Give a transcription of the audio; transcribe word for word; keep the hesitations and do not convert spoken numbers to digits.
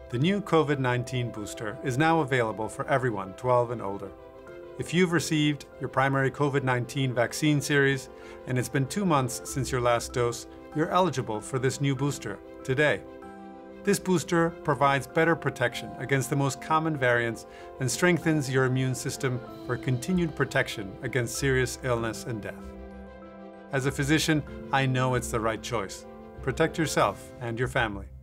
The new COVID nineteen booster is now available for everyone twelve and older. If you've received your primary COVID nineteen vaccine series and it's been two months since your last dose, you're eligible for this new booster today. This booster provides better protection against the most common variants and strengthens your immune system for continued protection against serious illness and death. As a physician, I know it's the right choice. Protect yourself and your family.